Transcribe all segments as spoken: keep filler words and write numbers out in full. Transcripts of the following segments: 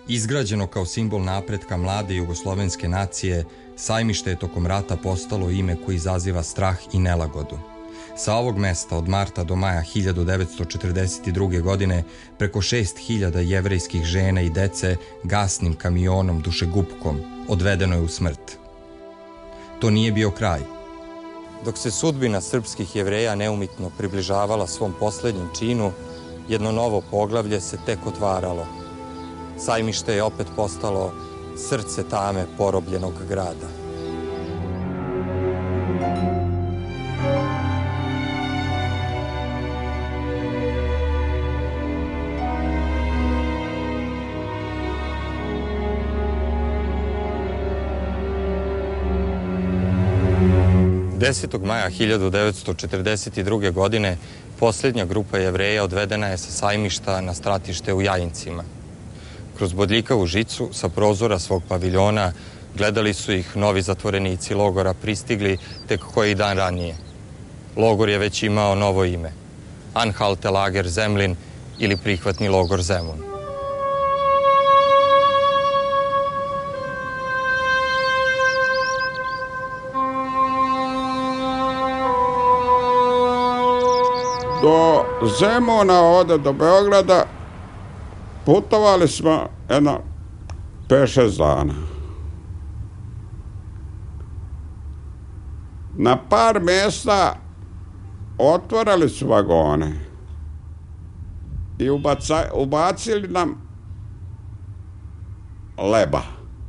Izgrađeno kao simbol napretka mlade jugoslovenske nacije, Sajmište je tokom rata postalo ime koje izaziva strah i nelagodu. Sa ovog mesta od marta do maja hiljadu devetsto četrdeset druge. godine preko šest hiljada jevrejskih žena i dece gasnim kamionom dušegupkom odvedeno je u smrt. To nije bio kraj. Dok se sudbina srpskih Jevreja neumitno približavala svom poslednjem činu, jedno novo poglavlje se tek otvaralo. Sajmište je opet postalo srce tame porobljenog grada. desetog maja hiljadu devetsto četrdeset druge. godine posljednja grupa Jevreja odvedena je sa Sajmišta na stratište u Jajincima. Kroz bodljikavu žicu sa prozora svog paviljona gledali su ih novi zatvorenici logora pristigli tek koji dan ranije. Logor je već imao novo ime. Anhaltelager Semlin ili prihvatni logor Zemun. Do Zemuna, ovde do Beograda, putovali smo jedno pet šest dana. Na par mjesta otvorili su vagone i ubaca, ubacili nam leba.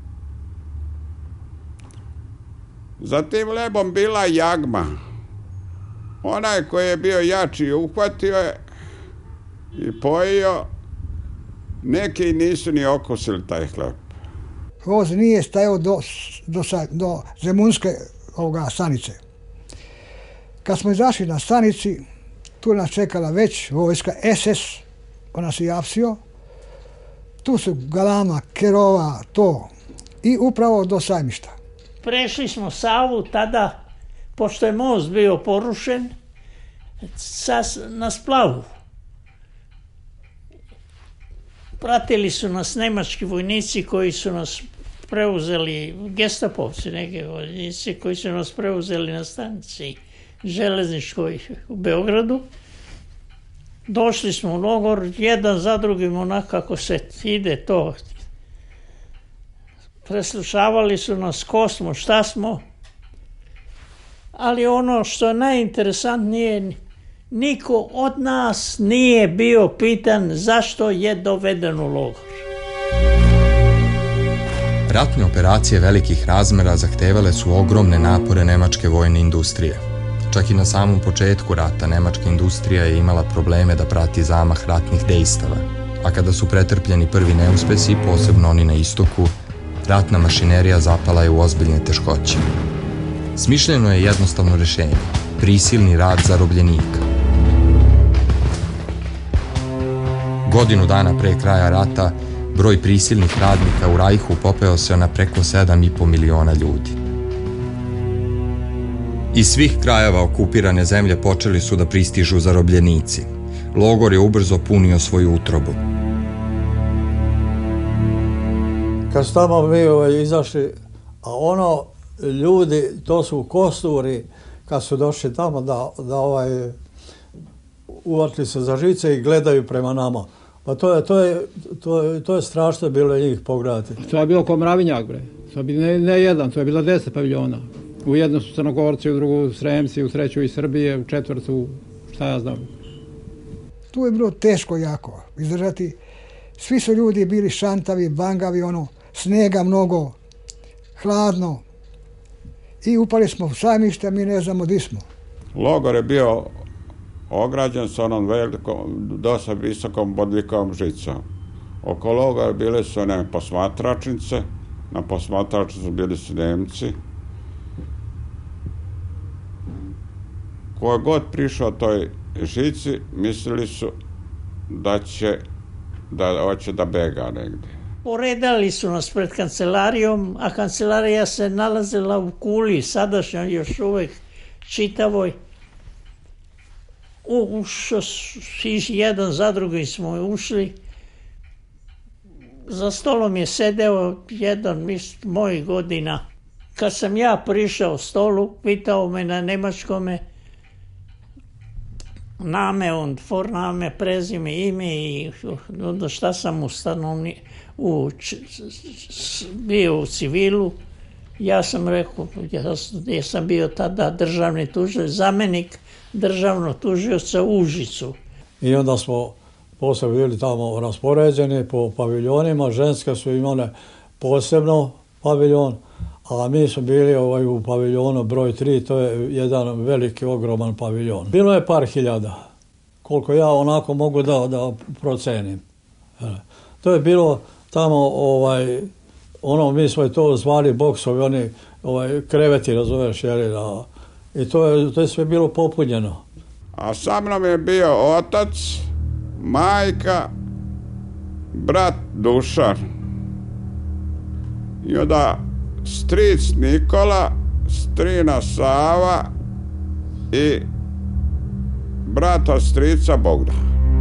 Za tim lebom bila jagma. Onaj koji je bio jači uhvatio je i pojio, neki nisu ni okusili taj hleb. Voz nije stajao do, do, do Zemunske ovoga, stanice. Kad smo izašli na stanici, tu nas čekala već vojska es es, ona se japsio. Tu su galama, kerova, to. I upravo do Sajmišta. Prešli smo Savu tada, pošto je most bio porušen, na splavu. Pratili su nas nemački vojnici koji su nas preuzeli, gestapovci neke vojnici koji su nas preuzeli na stanici železničkoj u Beogradu. Došli smo u logor, jedan za drugim onako kako se ide to. Preslušavali su nas ko smo, šta smo. Ali ono što je najinteresantnije, niko od nas nije bio pitan zašto je doveden u logor. Ratne operacije velikih razmera zahtevale su ogromne napore nemačke vojne industrije. Čak i na samom početku rata nemačka industrija je imala probleme da prati zamah ratnih dejstava, a kada su pretrpljeni prvi neuspesi, posebno oni na istoku, ratna mašinerija zapala je u ozbiljne teškoće. Smišljeno je jednostavno rešenje, prisilni rad zarobljenika. Godinu dana pre kraja rata, broj prisilnih radnika u Rajhu popeo se na preko sedam i po miliona ljudi. Iz svih krajeva okupirane zemlje počeli su da pristižu zarobljenici. Logor je ubrzo punio svoju utrobu. Kad su tamo mi izašli, a ono, ljudi, to su kosturi, kad su došli tamo da, da ovaj, uvatili se za žice i gledaju prema nama. Pa to je, to je, to je, to je strašno bilo njih pogledati. To je bilo ko mravinjak, bre. To je ne, ne jedan, to je bilo deset paviljona. U jednom su Crnogorci, u drugu Sremci, u treću i Srbije, u četvrtu, šta ja znam. Tu je bilo teško jako izdržati. Svi su ljudi bili šantavi, bangavi, ono, snega mnogo, hladno. I upali smo u Sajmište, mi ne znamo di smo. Logor je bio ograđen s onom velikom, dosta visokom bodljikavom žicom. Oko logora bile su one posmatračnice, na posmatračnicu bili su Nemci. Ko je god prišao toj žici, mislili su da će da hoće da bega negdje. Poredali su nas pred kancelarijom, a kancelarija se nalazila u kuli, sadašnjoj još uvek čitavoj. U, ušao, jedan za drugim smo ušli. Za stolom je sedeo jedan iz mojih godina. Kad sam ja prišao stolu, pitao me na nemačkome name, on forname, prezime, ime i onda šta sam u stanovni, u, bio u civilu. Ja sam rekao, ja, ja sam bio tada državni tužioc, zamjenik državnog tužioca u Užicu. I onda smo posle bili tamo raspoređeni po paviljonima, ženske su imale posebno paviljon, a mi smo bili ovaj, u paviljonu broj tri, to je jedan veliki, ogroman paviljon. Bilo je par hiljada, koliko ja onako mogu da, da procenim. To je bilo tamo, ovaj, ono, mi smo to zvali boksovi, oni ovaj, kreveti, razumeš, jeli, da, i to je, to je sve bilo popunjeno. A sa mnom je bio otac, majka, brat Dušan. I onda stric Nikola, strina Sava i brata strica Bogdan.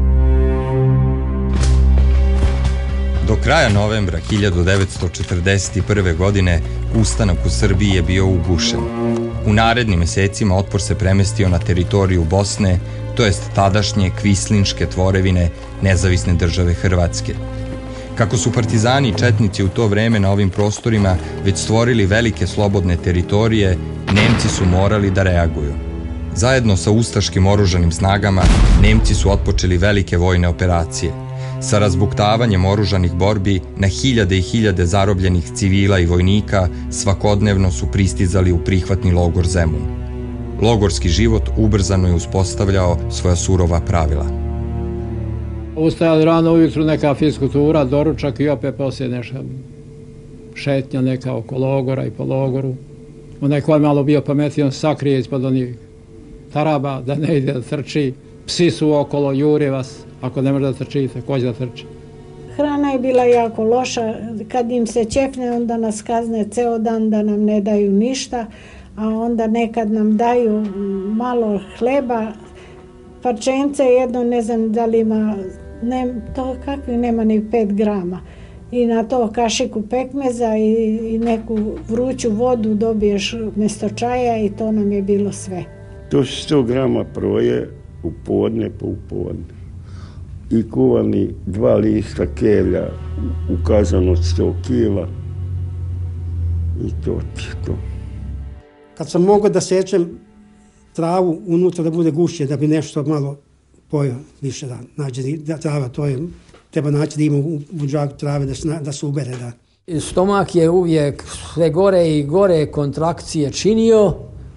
Do kraja novembra hiljadu devetsto četrdeset prve. godine ustanak u Srbiji je bio ugušen. U narednim mesecima otpor se premestio na teritoriju Bosne, to jest tadašnje kvislinške tvorevine nezavisne države Hrvatske. Kako su partizani i četnici u to vreme na ovim prostorima već stvorili velike slobodne teritorije, Nemci su morali da reaguju. Zajedno sa ustaškim oružanim snagama, Nemci su otpočeli velike vojne operacije. Sa razbuktavanjem oružanih borbi na hiljade i hiljade zarobljenih civila i vojnika svakodnevno su pristizali u prihvatni logor Zemun. Logorski život ubrzano je uspostavljao svoja surova pravila. Ustajali rano ujutru neka fiskultura, doručak i opet poslije neka šetnja neka oko logora i po logoru. Onaj ko je malo bio pametio, on sakrije ispod onih taraba da ne ide da trči. Psi su okolo, jure vas. Ako ne može da trčite, ko će da trči? Hrana je bila jako loša. Kad im se ćefne, onda nas kazne ceo dan da nam ne daju ništa, a onda nekad nam daju malo hleba, parčence jedno, ne znam da li ima, ne, to kakvi nema ni pet grama. I na to kašiku pekmeza i, i neku vruću vodu dobiješ mjesto čaja i to nam je bilo sve. To su sto grama proje u podne po u podne. I kuvani dva lista kelja u kazan od sto kila. I to ti to. Kad sam mogao da sečem travu unutra da bude gušće, da bi nešto malo pojeo više da nađe da trava, to je, treba naći da ima u, u džaku trave da se, da se ubere. Da. Stomak je uvijek sve gore i gore kontrakcije činio,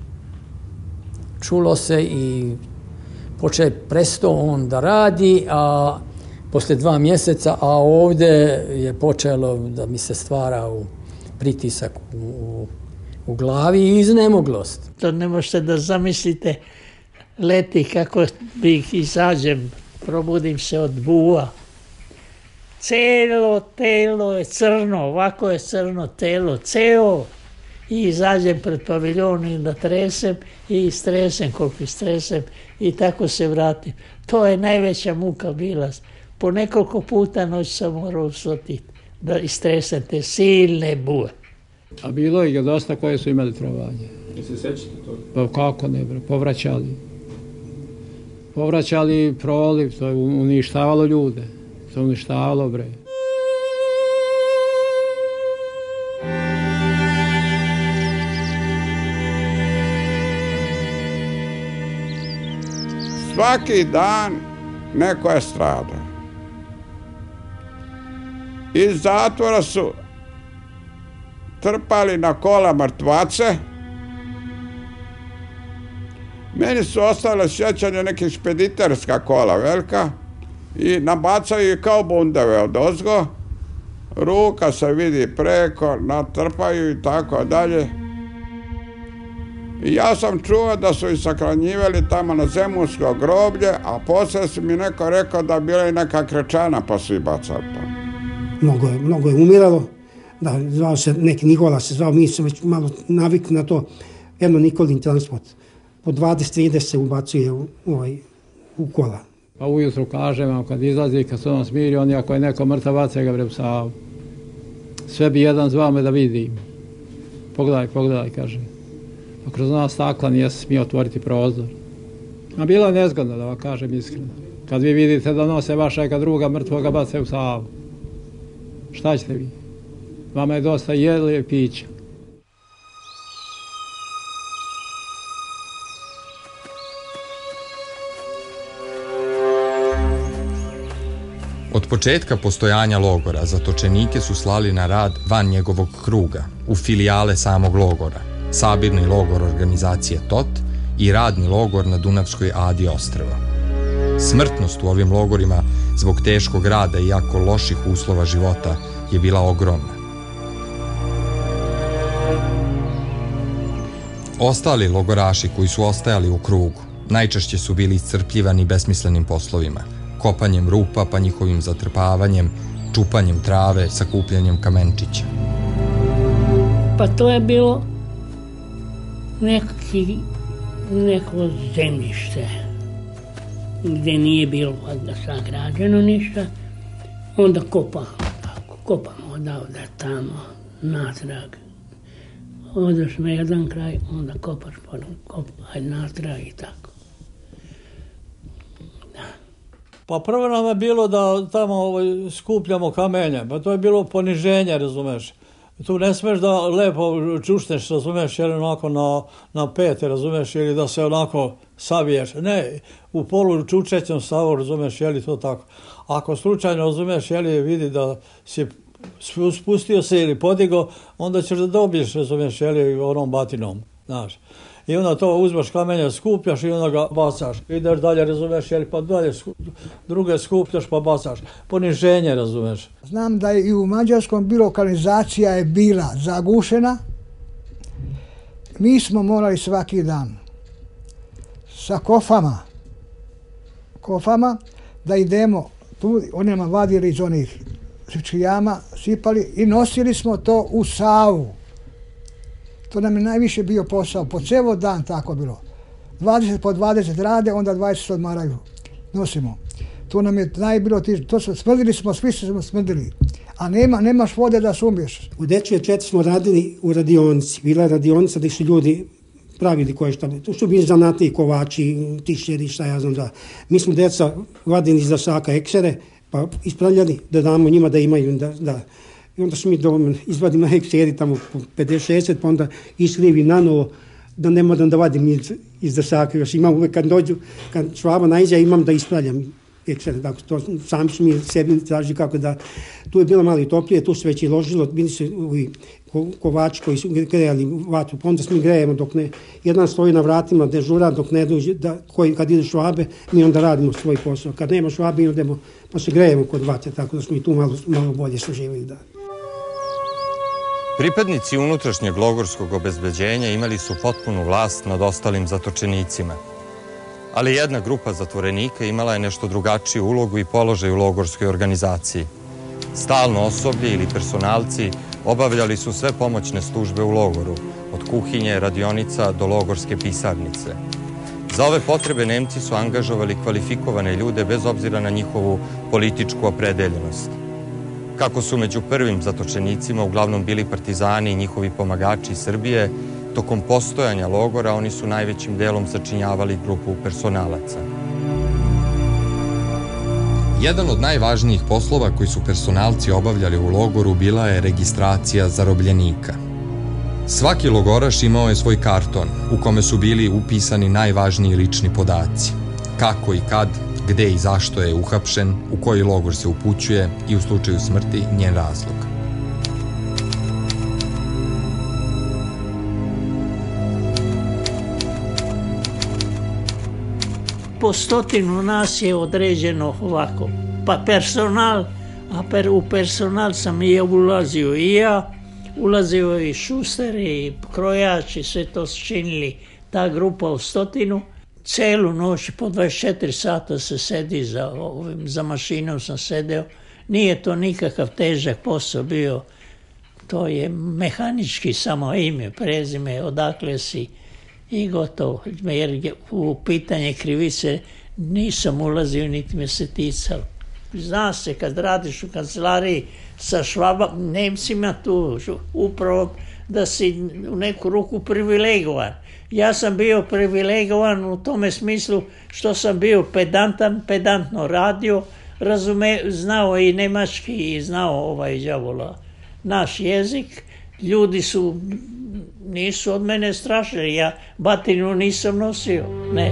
čulo se i počeo presto on da radi, a poslije dva mjeseca, a ovdje je počelo da mi se stvara u pritisak u, u, u glavi i iznemoglost. To ne možete da zamislite leti kako bih izađem, probudim se od buva. Celo telo je crno, ovako je crno telo, ceo. I izađem pred paviljon i da tresem i istresem koliko istresem i tako se vratim. To je najveća muka bila. Po nekoliko puta noć sam morao stotiti da istresem te silne buve. A bilo je dosta koje su imali trovanje. I se sećate toga? Pa kako ne, bre, povraćali. Povraćali proliv, to je uništavalo ljude. To je uništavalo, bre. Svaki dan neko je stradao. Iz zatvora su trpali na kola mrtvace. Meni su ostale sjećanje nekih špediterska kola velika i nabacaju ih kao bundeve od ozgo. Ruka se vidi preko, natrpaju i tako dalje. I ja sam čuo da su ih sakranjivali tamo na Zemunsko groblje, a poslije su mi neko rekao da bila i neka krečana pa su ih bacali tamo. Mnogo je, mnogo je umiralo, da, zvao se neki Nikola se zvao, mi smo već malo navikli na to, jedno Nikolin transport. Po dvadeset trideset se ubacuje u, ovaj, u kola. Pa ujutru kažem vam, kad izlazi, kad se on smiri, on ako je neko mrtav, baca ga bre u Savu. Sve bi jedan zvao me da vidim. Pogledaj, pogledaj, kaže. A kroz ona stakla nije se smio otvoriti prozor. A bilo je nezgodno, da vam kažem iskreno. Kad vi vidite da nose vašega druga mrtvoga, baca u Savu. Šta ćete vi? Vama je dosta jeli i pića. Od početka postojanja logora zatočenike su slali na rad van njegovog kruga, u filijale samog logora, sabirni logor organizacije T O T i radni logor na Dunavskoj Adi ostrvo. Smrtnost u ovim logorima zbog teškog rada i jako loših uslova života je bila ogromna. Ostali logoraši koji su ostajali u krugu najčešće su bili iscrpljivani besmislenim poslovima, kopanjem rupa pa njihovim zatrpavanjem, čupanjem trave, sakupljanjem kamenčića. Pa to je bilo neki, neko zemljište gdje nije bilo da sagrađeno ništa, onda kopamo tako, kopamo odavde tamo, natrag. Odeš na jedan kraj, onda kopaš, pa kopaj natrag i tako. Pa prvo nam je bilo da tamo ovaj, skupljamo kamenje, pa to je bilo poniženje, razumeš. Tu ne smeš da lepo čušneš, razumeš, jer onako na, na pete, razumeš, ili da se onako saviješ. Ne, u polu čučećem stavu, razumeš, je li to tako. Ako slučajno, razumeš, je li vidi da si spustio se ili podigo, onda ćeš da dobiješ, razumeš, je li onom batinom, znaš. I onda to uzmeš kamenje, skupljaš i onda ga bacaš. Ideš dalje, razumeš, jel, pa dalje druge skupljaš pa bacaš. Poniženje, razumeš. Znam da je i u Mađarskom bilo kanalizacija je bila zagušena. Mi smo morali svaki dan sa kofama, kofama da idemo tu, oni nam vadili iz onih jama, sipali i nosili smo to u Savu. To nam je najviše bio posao, po ceo dan tako bilo. dvadeset po dvadeset rade, onda dvadeset odmaraju. Nosimo. To nam je najbilo, to smo smrdili smo, svi smo smrdili. A nema, nemaš vode da sumiješ. U Dečije četiri smo radili u radionici. Bila je radionica gdje su ljudi pravili koje šta. Tu su bili zanati, kovači, tišljeri, šta ja znam da. Mi smo deca vadili iz dasaka eksere, pa ispravljali da damo njima da imaju, da, da. I onda smo mi doma izvadim na hekseri tamo po pedeset šezdeset, pa onda iskrivi na novo, da ne moram da vadim iz, iz dasaka. Još imam uvek kad dođu, kad švaba naiđe, imam da ispravljam heksere. Dakle, to sami su mi sebi tražili kako da... Tu je bilo malo i toplije, tu se već i ložilo, bili su ovi kovači koji su grejali vatru, pa onda smo mi grejemo dok ne... Jedan stoji na vratima, dežura dok ne dođe, da, koji, kad idu švabe, mi onda radimo svoj posao. Kad nema švabe, idemo, pa se grejemo kod vatre, tako da smo i tu malo, malo bolje suživili, da. Pripadnici unutrašnjeg logorskog obezbeđenja imali su potpunu vlast nad ostalim zatočenicima. Ali jedna grupa zatvorenika imala je nešto drugačiju ulogu i položaj u logorskoj organizaciji. Stalno osoblje ili personalci obavljali su sve pomoćne službe u logoru, od kuhinje, radionica do logorske pisarnice. Za ove potrebe Nemci su angažovali kvalifikovane ljude bez obzira na njihovu političku opredeljenost. Kako su među prvim zatočenicima uglavnom bili partizani i njihovi pomagači iz Srbije, tokom postojanja logora oni su najvećim delom sačinjavali grupu personalaca. Jedan od najvažnijih poslova koji su personalci obavljali u logoru bila je registracija zarobljenika. Svaki logoraš imao je svoj karton u kome su bili upisani najvažniji lični podaci. Kako i kad, gde i zašto je uhapšen, u koji logor se upućuje i u slučaju smrti njen razlog. Po stotinu nas je određeno ovako, pa personal, a per, u personal sam i ja ulazio i ja, ulazio i šuster i krojač i sve to činili, ta grupa u stotinu. Celu noć po dvadeset četiri sata se sedi za, ovim, za mašinom sam sedeo. Nije to nikakav težak posao bio. To je mehanički samo ime, prezime, odakle si i gotovo. Jer u pitanje krivice nisam ulazio, niti me se ticalo. Zna se, kad radiš u kancelariji sa Švaba, Nemcima tu, upravo da si u neku ruku privilegovan. Ja sam bio privilegovan u tome smislu što sam bio pedantan, pedantno radio, razume, znao i nemački i znao ovaj đavola naš jezik. Ljudi su, nisu od mene strašili, ja batinu nisam nosio, ne.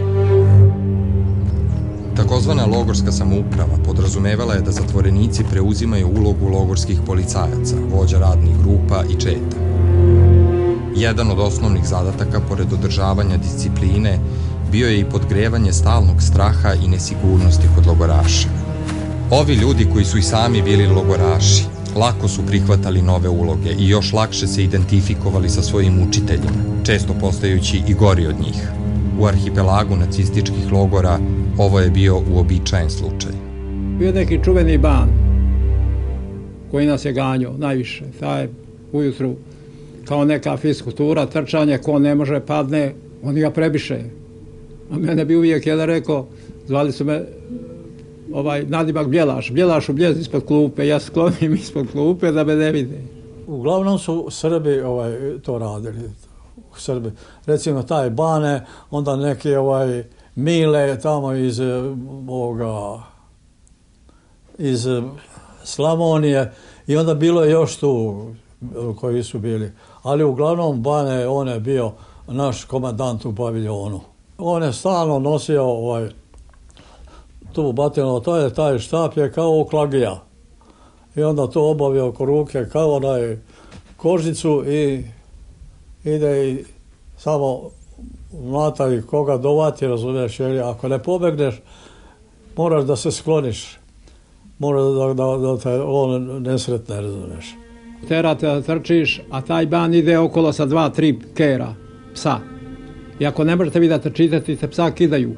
Takozvana logorska samouprava podrazumevala je da zatvorenici preuzimaju ulogu logorskih policajaca, vođa radnih grupa i četa. Jedan od osnovnih zadataka, pored održavanja discipline, bio je i podgrevanje stalnog straha i nesigurnosti kod logoraša. Ovi ljudi koji su i sami bili logoraši, lako su prihvatali nove uloge i još lakše se identifikovali sa svojim učiteljima, često postajući i gori od njih. U arhipelagu nacističkih logora ovo je bio uobičajen slučaj. Bio je neki čuveni ban koji nas je ganjao najviše. Taj ujutru kao neka fiskultura, trčanje, ko ne može padne, oni ga prebiše. A mene bi uvijek jedan rekao, zvali su me ovaj nadimak Bjelaš, Bjelaš u bljez ispod klupe, ja sklonim ispod klupe da me ne vide. Uglavnom su Srbi ovaj, to radili. Srbi. Recimo taj Bane, onda neki ovaj Mile tamo iz ovoga iz Slavonije i onda bilo je još tu koji su bili. Ali uglavnom Bane, on je bio naš komandant u paviljonu. On je stalno nosio ovaj tu batinu, to je taj štap je kao oklagija. I onda to obavio oko ruke kao onaj kožicu i ide i samo mlata i koga dovati, razumiješ, jer ako ne pobegneš, moraš da se skloniš. Moraš da, da, da te on nesretne, razumiješ. Terate da trčiš, a taj ban ide okolo sa dva, tri kera, psa. I ako ne možete vi da trčite, te psa kidaju.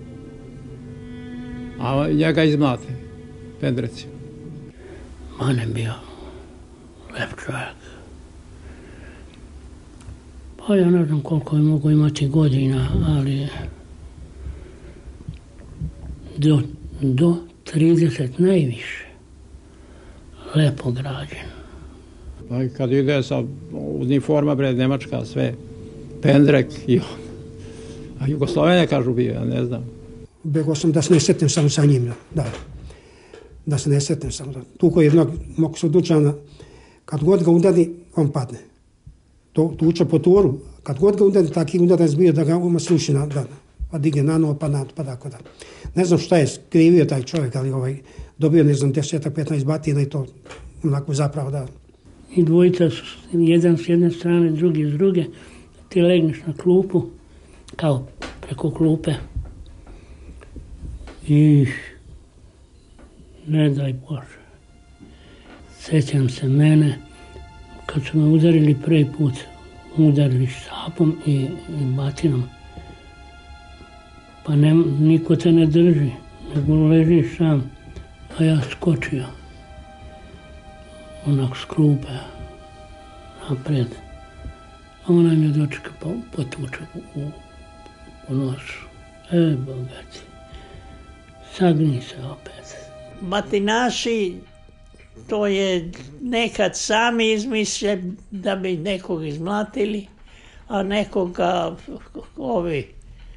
A njega izmlate, pendreci. Man je bio lep čovjek. Pa ja ne znam koliko je mogu imati godina, ali do, do trideset najviše. Lepo građen. Pa i kad ide sa uniforma, bre, Nemačka, sve, pendrek i on. A Jugoslovenija, kažu, bio, ja ne znam. Begao sam da se ne sretnem samo sa njim, da. Da se ne sretnem samo. Tuko jednog mog sudučana, kad god ga udari, on padne. To tuče po turu, kad god ga udari, taki udarac bio da ga uma sluši na dan. Pa digne na novo, pa na, pa tako da. Ne znam šta je skrivio taj čovjek, ali ovaj, dobio, ne znam, deset petnaest batina i to onako zapravo da. I dvojica su, jedan s jedne strane, drugi s druge. Ti legneš na klupu, kao preko klupe. I ne daj Bože. Sjećam se mene, kad su me udarili prvi put, udarili šapom i, i batinom. Pa ne, niko te ne drži, nego ležiš sam, a ja skočio. Onak s klupe, napred. A ona me dočeka po, potuče u, u, u nosu. E, bogati. Sagni se opet. Batinaši, to je nekad sami izmisle da bi nekog izmlatili, a nekoga ovi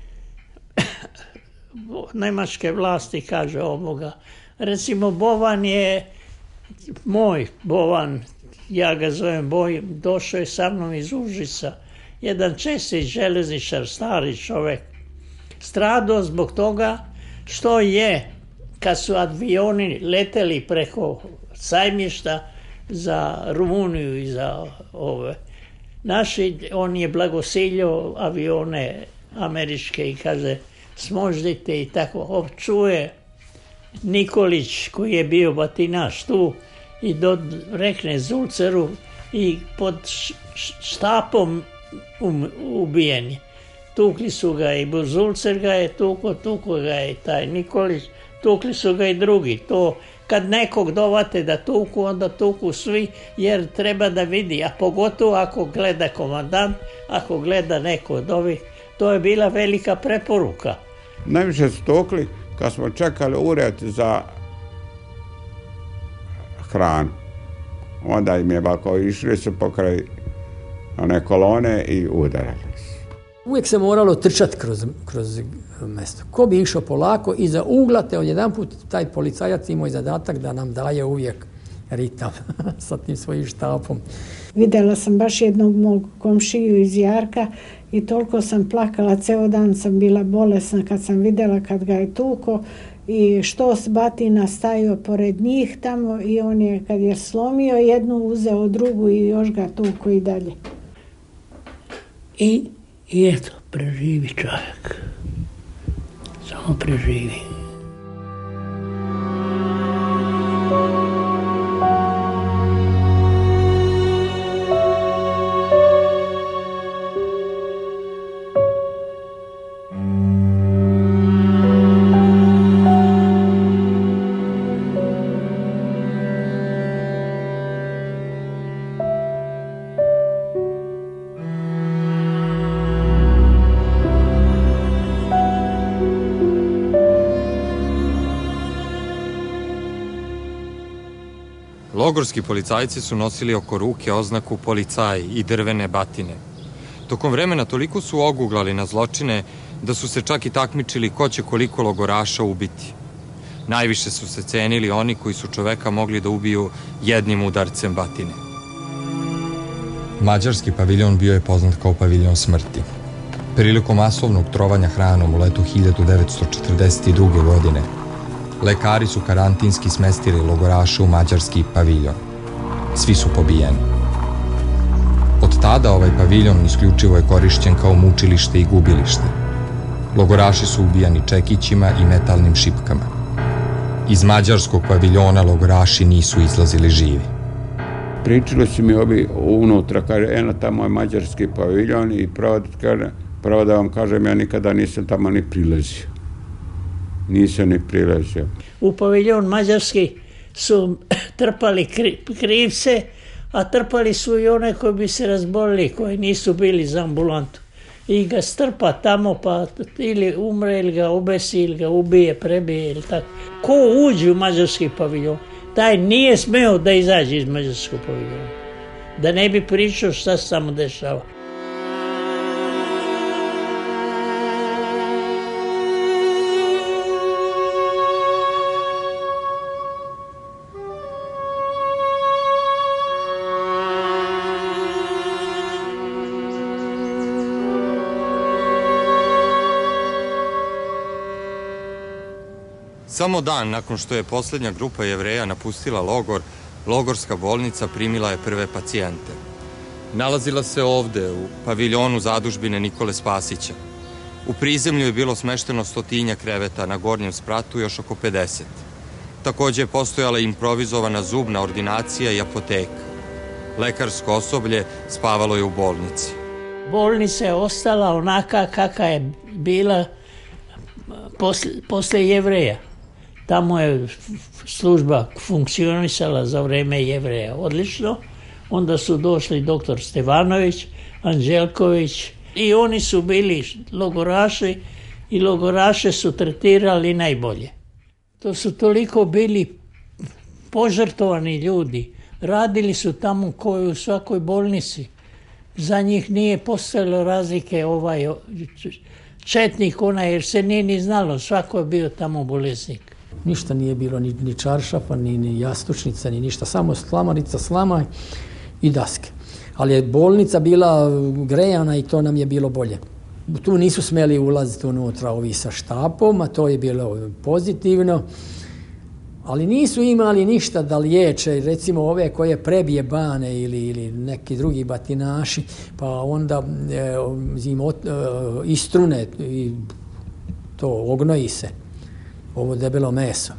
nemačke vlasti kaže ovoga. Recimo Bovan je moj Bovan, ja ga zovem Boj, došao je sa mnom iz Užica. Jedan česti železničar, stari čovjek, stradao zbog toga što je, kad su avioni leteli preko Sajmišta za Rumuniju i za ove naši, on je blagosiljao avione američke i kaže smoždite i tako. Čuje Nikolić koji je bio batinaš tu i do, rekne Zulceru i pod štapom um, ubijen je. Tukli su ga i Zulcer ga je tuko, tuko ga je taj Nikolić, tukli su ga i drugi. To kad nekog dovate da tuku, onda tuku svi jer treba da vidi, a pogotovo ako gleda komandant, ako gleda neko od ovih, to je bila velika preporuka. Najviše su tukli kad smo čekali ured za hranu, onda im je ovako išli su pokraj one kolone i udarali su. Uvijek se moralo trčati kroz, kroz mesto. Ko bi išao polako iza ugla, te odjedanput taj policajac imao i zadatak da nam daje uvijek ritam sa tim svojim štapom. Vidjela sam baš jednog mog komšiju iz Jarka i toliko sam plakala, ceo dan sam bila bolesna kad sam vidjela kad ga je tuko i štos batina stajao pored njih tamo i on je kad je slomio jednu uzeo drugu i još ga tuko i dalje. I, i eto, preživi čovjek. Samo preživi. Logorski policajci su nosili oko ruke oznaku policaj i drvene batine. Tokom vremena toliko su oguglali na zločine da su se čak i takmičili ko će koliko logoraša ubiti. Najviše su se cenili oni koji su čoveka mogli da ubiju jednim udarcem batine. Mađarski paviljon bio je poznat kao paviljon smrti. Prilikom masovnog trovanja hranom u letu hiljadu devetsto četrdeset druge. godine lekari su karantinski smestili logoraše u mađarski paviljon. Svi su pobijeni. Od tada ovaj paviljon isključivo je korišćen kao mučilište i gubilište. Logoraši su ubijani čekićima i metalnim šipkama. Iz mađarskog paviljona logoraši nisu izlazili živi. Pričali su mi ovi unutra, kaže, eno tamo je mađarski paviljon i pravo, kaže, pravo da vam kažem, ja nikada nisam tamo ni prilazio. Nisam ni prilazio. U paviljon mađarski su trpali kri, krivce, a trpali su i one koji bi se razbolili, koji nisu bili za ambulantu. I ga strpa tamo, pa ili umre, ili ga obesi, ili ga ubije, prebije, ili tako. Ko uđe u mađarski paviljon, taj nije smeo da izađe iz mađarskog paviljona. Da ne bi pričao šta se tamo dešava. Samo dan nakon što je posljednja grupa Jevreja napustila logor, logorska bolnica primila je prve pacijente. Nalazila se ovde, u paviljonu zadužbine Nikole Spasića. U prizemlju je bilo smešteno stotinja kreveta, na gornjem spratu još oko pedeset. Takođe je postojala improvizovana zubna ordinacija i apoteka. Lekarsko osoblje spavalo je u bolnici. Bolnica je ostala onaka kakva je bila posle, posle Jevreja. Tamo je služba funkcionisala za vreme Jevreja odlično. Onda su došli doktor Stevanović, Anđelković i oni su bili logoraši i logoraše su tretirali najbolje. To su toliko bili požrtovani ljudi. Radili su tamo koji u svakoj bolnici. Za njih nije postojalo razlike ovaj četnik, onaj, jer se nije ni znalo. Svako je bio tamo bolesnik. Ništa nije bilo, ni, ni čaršafa, ni, ni jastučnica, ni ništa. Samo slamanica, slamaj i daske. Ali je bolnica bila grejana i to nam je bilo bolje. Tu nisu smeli ulaziti unutra ovi sa štapom, a to je bilo pozitivno. Ali nisu imali ništa da liječe, recimo ove koje prebije bane ili, ili neki drugi batinaši, pa onda e, im ot, e, istrune i to ognoji se, ovo debelo meso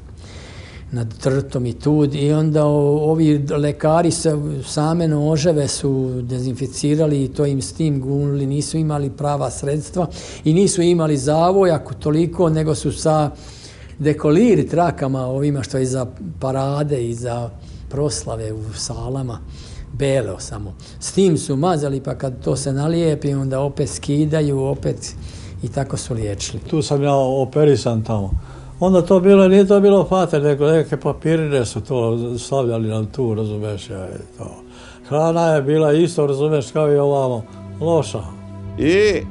nad trtom i tud. I onda ovi lekari se, same noževe su dezinficirali i to im s tim gunuli, nisu imali prava sredstva i nisu imali zavojak toliko, nego su sa dekoliri trakama ovima što je za parade i za proslave u salama, belo samo. S tim su mazali, pa kad to se nalijepi, onda opet skidaju, opet i tako su liječili. Tu sam ja operisan tamo, Onda to bilo, nije to bilo fater, nego neke papirine su to stavljali nam tu, razumeš, ja, to. Hrana je bila isto, razumeš, kao i ovamo, loša. I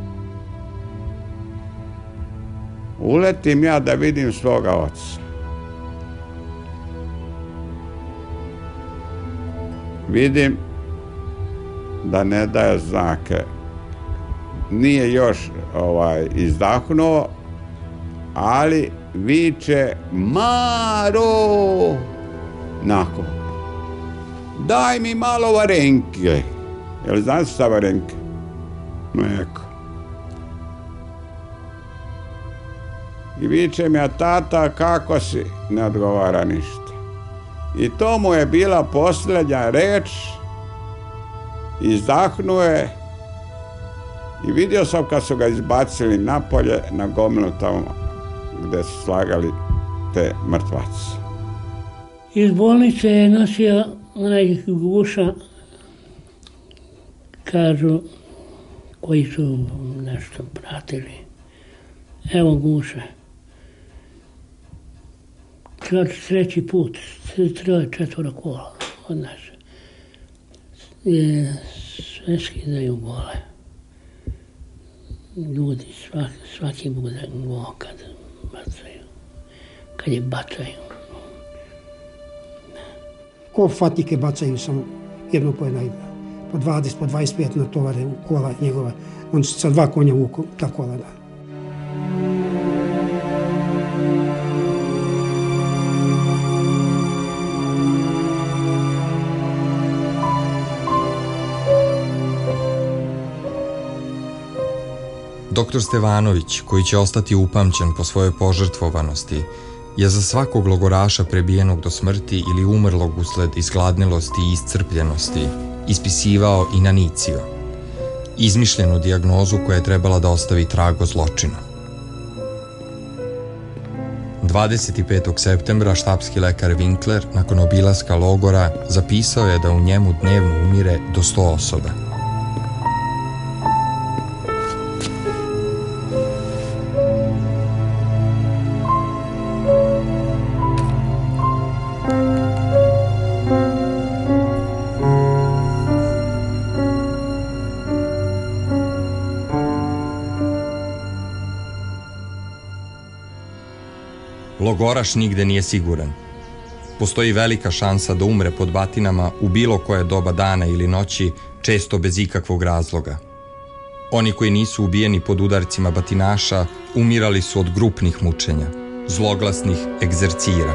uletim ja da vidim svoga oca. Vidim da ne daje znake. Nije još ovaj, izdahnuo, ali viče Maro! Nakon. Daj mi malo varenke. Jel znate šta varenke? Mlijeko. I viče mi, a tata, kako si? Ne odgovara ništa. I to mu je bila posljednja reč. Izdahnuo je i vidio sam kad su ga izbacili napolje na gomilu tamo gde su slagali te mrtvace. Iz bolnice je nosio onaj guša, kažu, koji su nešto pratili. Evo guša. Treći put, troje, četvora kola od nas. Je, sve skidaju gole. Ljudi, svaki, svaki bude go kad bacaju, kad je bacaju. Ko fatike bacaju samo jedno po jedna, po dvadeset, po dvadeset pet na tovare u kola njegova. On sa dva konja vuku ta kola, da. Doktor Stevanović, koji će ostati upamćen po svojoj požrtvovanosti, je za svakog logoraša prebijenog do smrti ili umrlog usled izgladnelosti i iscrpljenosti ispisivao inanicio, izmišljenu dijagnozu koja je trebala da ostavi trag o zločinu. dvadeset petog septembra štabski lekar Winkler, nakon obilaska logora, zapisao je da u njemu dnevno umire do sto osoba. Logoraš nigde nije siguran. Postoji velika šansa da umre pod batinama u bilo koje doba dana ili noći, često bez ikakvog razloga. Oni koji nisu ubijeni pod udarcima batinaša umirali su od grupnih mučenja, zloglasnih egzercira.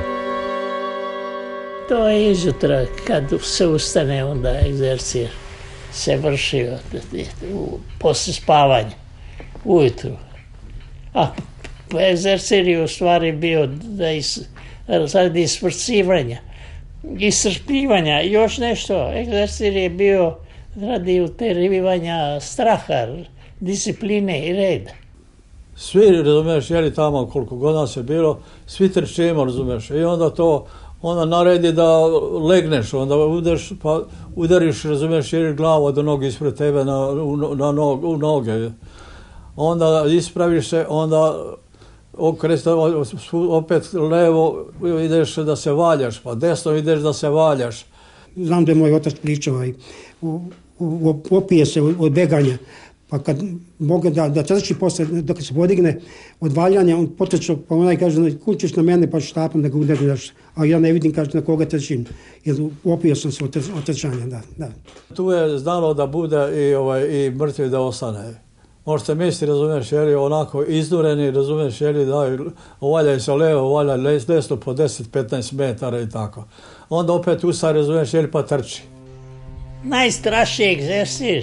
To je izutra, kad se ustane, onda egzercir se vrši posle spavanja, ujutru. A egzercir je u stvari bio da is, radi isprcivanja, iscrpljivanja i još nešto. Egzercir je bio radi uterivanja straha, discipline i reda. Svi, razumeš, jeli tamo koliko god nas je bilo, svi trčimo, razumeš, i onda to, onda naredi da legneš, onda udeš, pa udariš, razumeš, jer glava do noge ispred tebe na, na nog, u noge. Onda ispraviš se, onda okreće, opet levo ideš da se valjaš, pa desno ideš da se valjaš. Znam da je moj otac pričao, u, u, opije se od beganja, pa kad mogu da, da trči posle, dok se podigne od valjanja, on potrčao, pa onaj kaže, kućeš na mene, pa štapam da ga udareš, a ja ne vidim, kaže, na koga trčim, jer opio sam se od, od trčanja, da, da. Tu je znalo da bude i, ovaj, i mrtvi da ostane. Možete misliti, razumiješ, jer je onako izdureni, razumiješ, jer je da valjaju se levo, valjaju desno po deset do petnaest metara i tako. Onda opet usta, razumiješ, jer pa trči. Najstrašniji egzercir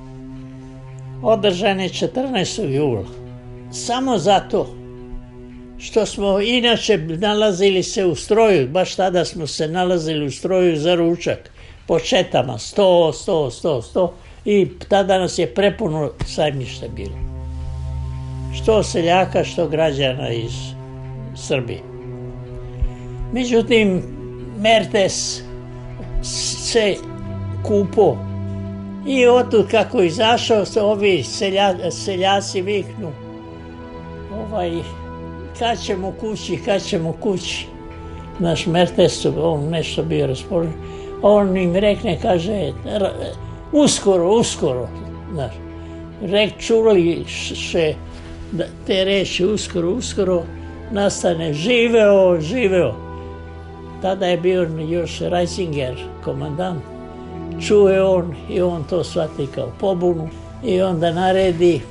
održan je četrnaestog jula. Samo zato što smo inače nalazili se u stroju, baš tada smo se nalazili u stroju za ručak, po četama, sto, sto, sto, sto, i tada nas je prepuno sajmište bilo. Što seljaka, što građana iz Srbije. Međutim, Mertes se kupo i otud kako izašao, ovi selja, seljaci viknu, ovaj, kad ćemo kući, kad ćemo kući. Naš Mertestu, on nešto bio raspoložen. On im rekne, kaže, uskoro, uskoro. Znaš, rek, čuli še te reči uskoro, uskoro, nastane živeo, živeo. Tada je bio još Reisinger, komandant. Čuje on i on to shvati kao pobunu i onda naredi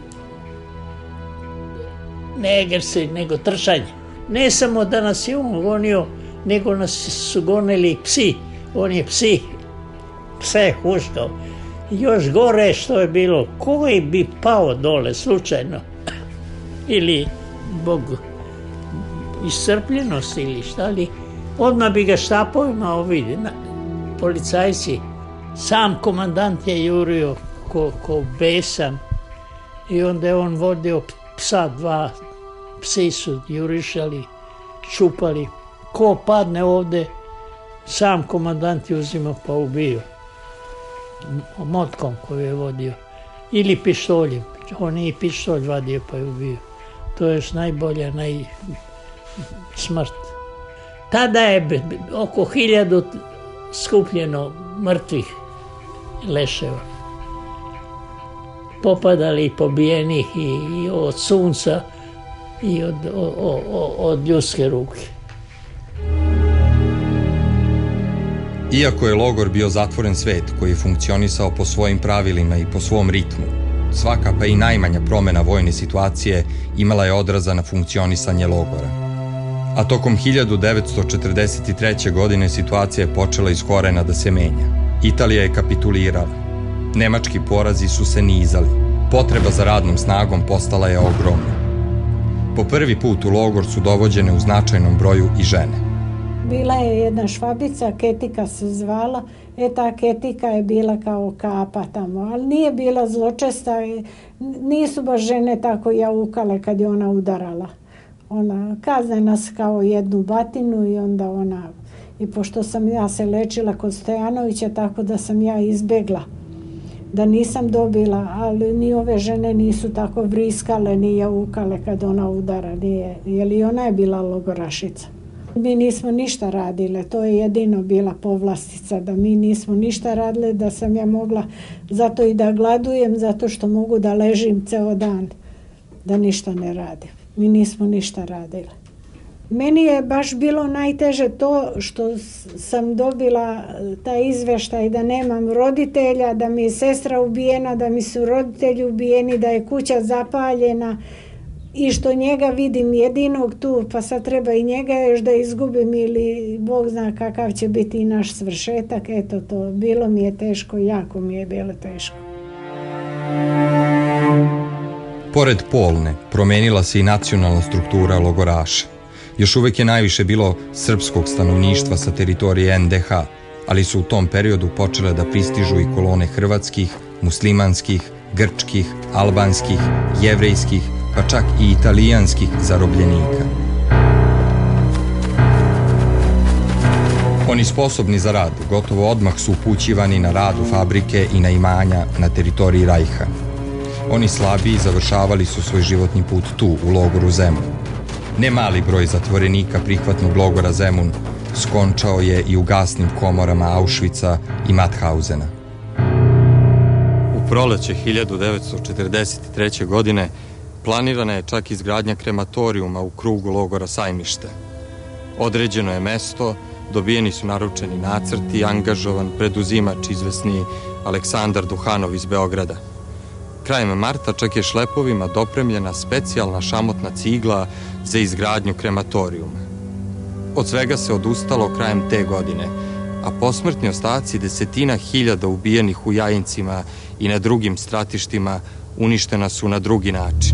ne egrse, nego trčanje. Ne samo da nas je on gonio, nego nas su gonili psi. On je psi, pse huškao. Još gore što je bilo, koji bi pao dole slučajno ili zbog iscrpljenosti ili šta li, odmah bi ga štapovima ovi policajci. Sam komandant je jurio ko, ko besan i onda je on vodio psa, dva psi su jurišali, čupali. Ko padne ovde, sam komandant je uzimao pa ubio. Motkom koju je vodio. Ili pištoljem. On je i pištolj vadio pa je ubio. To je još najbolja, naj... smrt. Tada je oko hiljadu skupljeno mrtvih leševa. Popadali i pobijenih i, i od sunca i od, o, o, od ljudske ruke. Iako je logor bio zatvoren svet koji je funkcionisao po svojim pravilima i po svom ritmu, svaka pa i najmanja promena vojne situacije imala je odraza na funkcionisanje logora. A tokom hiljadu devetsto četrdeset treće. godine situacija je počela iz korena da se menja. Italija je kapitulirala. Nemački porazi su se nizali. Potreba za radnom snagom postala je ogromna. Po prvi put u logor su dovođene u značajnom broju i žene. Bila je jedna švabica, Ketika se zvala, e ta Ketika je bila kao kapa tamo, ali nije bila zločesta, nisu baš žene tako jaukale kad je ona udarala. Ona kazne nas kao jednu batinu i onda ona, i pošto sam ja se lečila kod Stojanovića, tako da sam ja izbegla, da nisam dobila, ali ni ove žene nisu tako vriskale, ni jaukale kad ona udara, nije, jer i ona je bila logorašica. Mi nismo ništa radile, to je jedino bila povlastica, da mi nismo ništa radile, da sam ja mogla zato i da gladujem, zato što mogu da ležim ceo dan, da ništa ne radim. Mi nismo ništa radile. Meni je baš bilo najteže to što sam dobila taj izveštaj da nemam roditelja, da mi je sestra ubijena, da mi su roditelji ubijeni, da je kuća zapaljena, i što njega vidim jedinog tu, pa sad treba i njega još da izgubim ili Bog zna kakav će biti i naš svršetak. Eto to, bilo mi je teško, jako mi je bilo teško. Pored polne, promenila se i nacionalna struktura logoraša. Još uvek je najviše bilo srpskog stanovništva sa teritorije en de ha, ali su u tom periodu počele da pristižu i kolone hrvatskih, muslimanskih, grčkih, albanskih, jevrejskih, pa čak i italijanskih zarobljenika. Oni sposobni za rad gotovo odmah su upućivani na rad u fabrike i na imanja na teritoriji Rajha. Oni slabiji završavali su svoj životni put tu, u logoru Zemun. Ne mali broj zatvorenika prihvatnog logora Zemun skončao je i u gasnim komorama Auschwitza i Mauthausena. U proleće hiljadu devetsto četrdeset treće. godine planirana je čak izgradnja krematorijuma u krugu logora Sajmište. Određeno je mesto, dobijeni su naručeni nacrti i angažovan preduzimač izvesni Aleksandar Duhanov iz Beograda. Krajem marta čak je šlepovima dopremljena specijalna šamotna cigla za izgradnju krematorijuma. Od svega se odustalo krajem te godine, a posmrtni ostaci desetina hiljada ubijenih u Jajincima i na drugim stratištima uništena su na drugi način.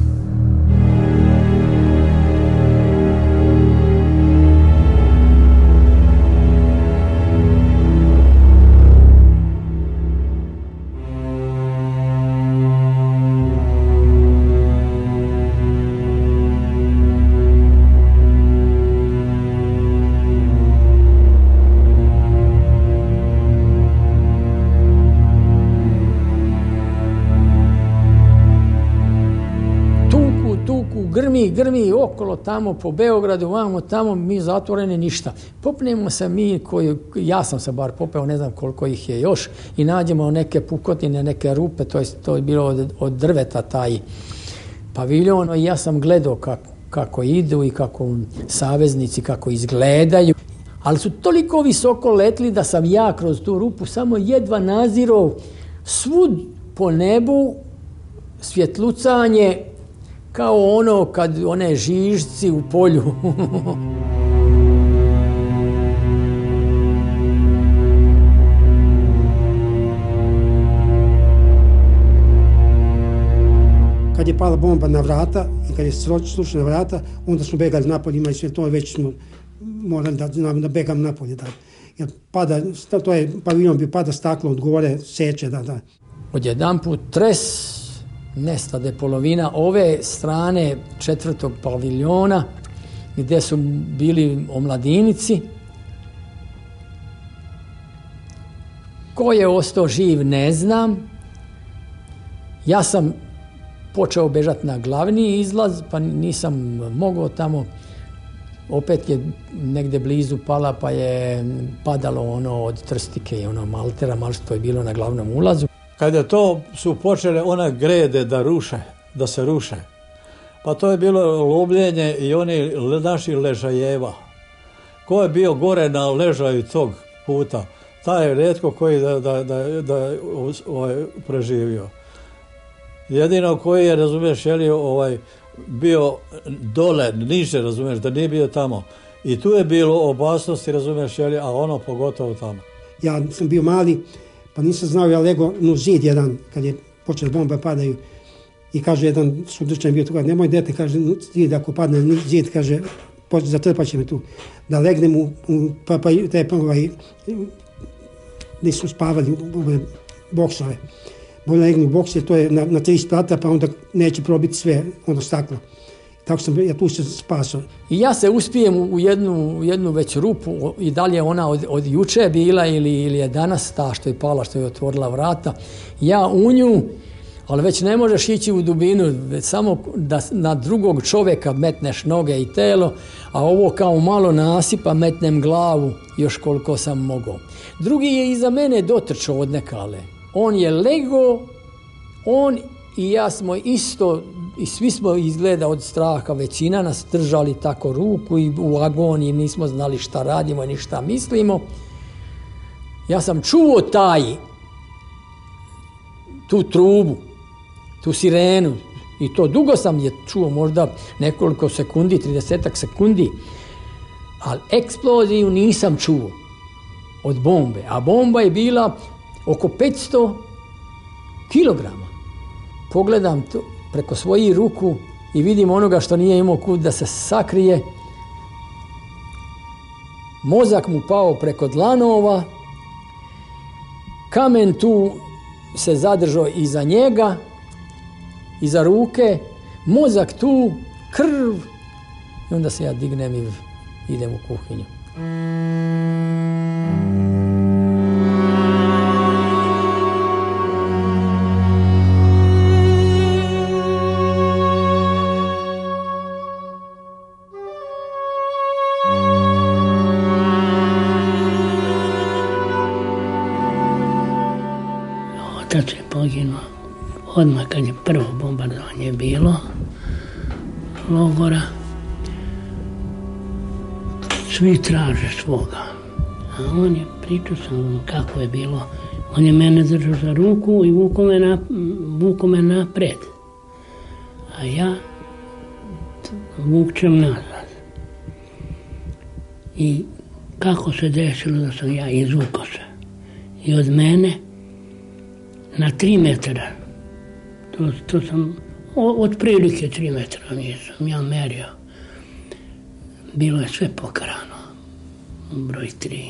grmi, grmi okolo tamo po Beogradu, vamo tamo, mi zatvoreni ništa. Popnemo se mi, koji, ja sam se bar popeo, ne znam koliko ih je još, i nađemo neke pukotine, neke rupe, to je, to je bilo od, od drveta taj paviljon, i ja sam gledao kako, kako idu i kako saveznici, kako izgledaju. Ali su toliko visoko letli da sam ja kroz tu rupu samo jedva nazirao svud po nebu svjetlucanje kao ono kad one žižci u polju. Kad je pala bomba na vrata i kad je slučila na vrata, onda smo begali napolje, imali sve to, već smo morali da, da begam napolje. Da. Jer pada, to je paviljon bi pada staklo od gore, seče. Da, da. Odjedanput tres, nestade polovina ove strane četvrtog paviljona gdje su bili omladinici. Ko je ostao živ ne znam. Ja sam počeo bežati na glavni izlaz, pa nisam mogao tamo. Opet je negdje blizu pala, pa je padalo ono od trstike i ono maltera, malo što je bilo na glavnom ulazu. Kada to su počele one grede da ruše, da se ruše, pa to je bilo lobljenje i oni naši ležajeva. Ko je bio gore na ležaju tog puta, taj je rijetko koji da, da, da, da ovaj, preživio. Jedino koji je, razumiješ, jeli, ovaj, bio dole, niže, razumiješ, da nije bio tamo. I tu je bilo opasnosti, razumiješ, jeli, a ono pogotovo tamo. Ja sam bio mali, pa nisam znao, ja lego no zid jedan, kad je počela bomba padaju. I kaže jedan sudržan bio tu, kaže, nemoj dete, kaže, zid ako padne zid, kaže, zatrpat će me tu. Da legnem u, u pa, pa, te ovaj, gdje su spavali u, u boksove. Bolje legnu u boks, jer to je na, na tri sprata, pa onda neće probiti sve ono staklo. Tako sam, ja tu se spasao. I ja se uspijem u jednu, jednu već rupu, i dalje ona od, od juče bila ili, ili je danas ta što je pala, što je otvorila vrata. Ja u nju, ali već ne možeš ići u dubinu, već samo da na drugog čovjeka metneš noge i telo, a ovo kao malo nasipa metnem glavu još koliko sam mogao. Drugi je iza mene dotrčao od nekale. On je lego, on i ja smo isto, i svi smo izgleda od straha, većina nas držali tako ruku i u agoniji nismo znali šta radimo ni šta mislimo. Ja sam čuo taj, tu trubu, tu sirenu, i to dugo sam je čuo, možda nekoliko sekundi, tridesetak sekundi, ali eksploziju nisam čuo od bombe, a bomba je bila oko petsto kilograma. Pogledam to preko svojih ruku i vidim onoga što nije imao kud da se sakrije. Mozak mu pao preko dlanova, kamen tu se zadržao iza njega, iza ruke, mozak tu, krv, i onda se ja dignem i idem u kuhinju. Otac je poginuo odmah kad je prvo bombardovanje bilo logora. Svi traže svoga. A on je, pričao sam kako je bilo, on je mene držao za ruku i vuko me, na, vuko me napred. A ja vukčem nazad. I kako se desilo da sam ja izvukao se. I od mene na tri metra. To, to sam, od prilike tri metra nisam ja merio. Bilo je sve pokarano. Broj tri.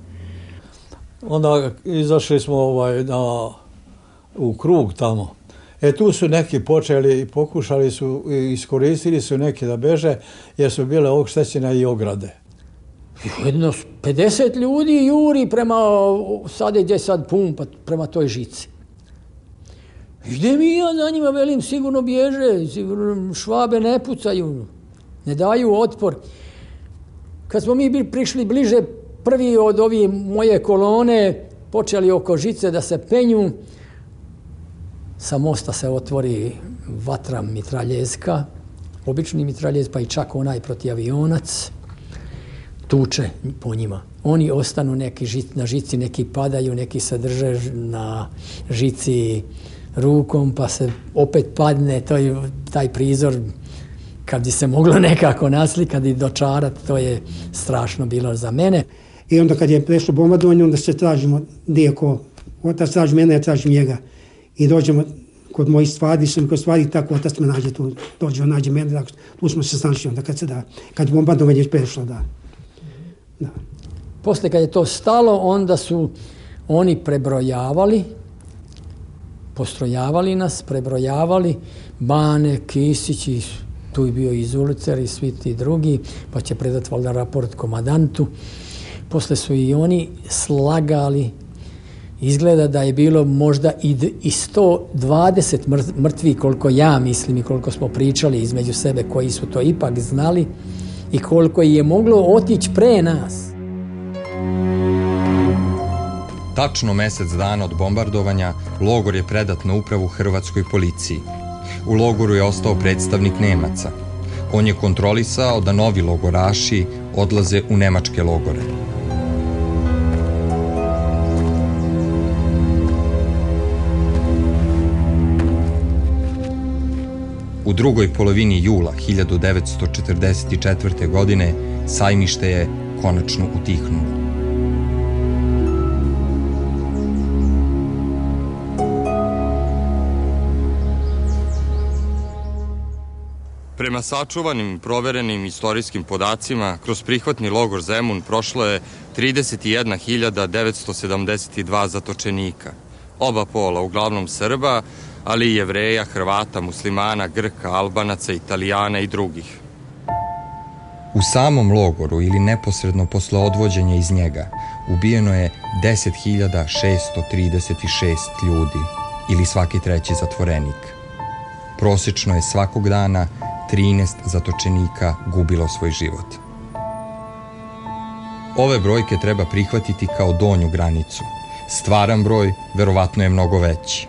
Onda izašli smo ovaj, na, u krug tamo. E tu su neki počeli i pokušali su, iskoristili su neki da beže, jer su bile oštećene i ograde. Jedno pedeset ljudi juri prema, sad je gdje sad pumpa, prema toj žici. Idem i ja za njima, velim, sigurno bježe, sigurno švabe ne pucaju, ne daju otpor. Kad smo mi prišli bliže, prvi od ovih moje kolone počeli oko žice da se penju, sa mosta se otvori vatra mitraljezka, obični mitraljez, pa i čak onaj protivavionac, tuče po njima. Oni ostanu neki na žici, neki padaju, neki se drže na žici rukom, pa se opet padne. To je taj prizor, kad bi se moglo nekako naslikati i dočarati, to je strašno bilo za mene. I onda kad je prešlo bombardovanje, onda se tražimo gdje je ko. Otac traži mene, ja tražim njega. I dođemo kod mojih stvari, sam kod stvari, tako otac me nađe tu, dođe, on nađe mene, tako, tu smo se snašli onda kad se da, kad bombardovanje je prešlo, da. da. Posle kad je to stalo, onda su oni prebrojavali, postrojavali nas, prebrojavali, Bane, Kisići, tu je bio i Zulicer i svi ti drugi, pa će predati valjda raport komandantu. Posle su i oni slagali, izgleda da je bilo možda i sto dvadeset mrtvi, koliko ja mislim i koliko smo pričali između sebe, koji su to ipak znali i koliko je moglo otići pre nas. Tačno mesec dana od bombardovanja logor je predat na upravu hrvatskoj policiji. U logoru je ostao predstavnik Nemaca. On je kontrolisao da novi logoraši odlaze u nemačke logore. U drugoj polovini jula hiljadu devetsto četrdeset četvrte. godine sajmište je konačno utihnulo. Prema sačuvanim, proverenim istorijskim podacima, kroz prihvatni logor Zemun prošlo je trideset jedna hiljada devetsto sedamdeset dva zatočenika. Oba pola, uglavnom Srba, ali i Jevreja, Hrvata, Muslimana, Grka, Albanaca, Italijana i drugih. U samom logoru ili neposredno posle odvođenja iz njega ubijeno je deset hiljada šesto trideset šest ljudi ili svaki treći zatvorenik. Prosečno je svakog dana trinaest zatočenika gubilo svoj život. Ove brojke treba prihvatiti kao donju granicu. Stvaran broj verovatno je mnogo veći.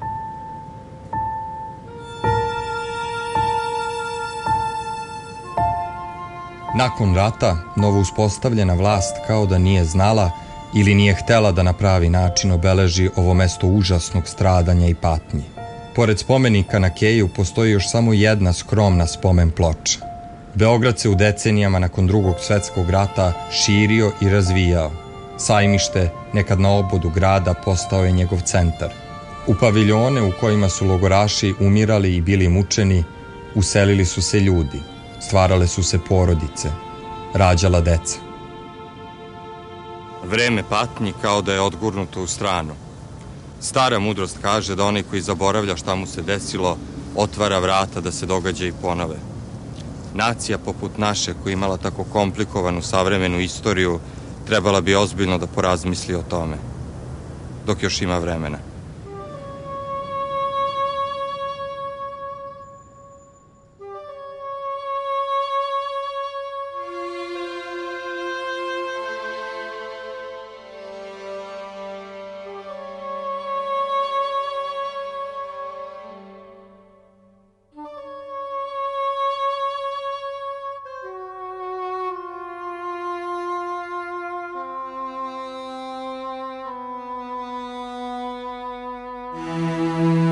Nakon rata, novo uspostavljena vlast kao da nije znala ili nije htela da na pravi način obeleži ovo mesto užasnog stradanja i patnje. Pored spomenika na Keju postoji još samo jedna skromna spomen ploča. Beograd se u decenijama nakon drugog svetskog rata širio i razvijao. Sajmište, nekad na obodu grada, postao je njegov centar. U paviljone u kojima su logoraši umirali i bili mučeni, uselili su se ljudi, stvarale su se porodice, rađala deca. Vreme patnji kao da je odgurnuto u stranu. Stara mudrost kaže da onaj koji zaboravlja šta mu se desilo, otvara vrata da se događaji ponove. Nacija poput naše, koja je imala tako komplikovanu savremenu istoriju, trebala bi ozbiljno da porazmisli o tome, dok još ima vremena. Thank you.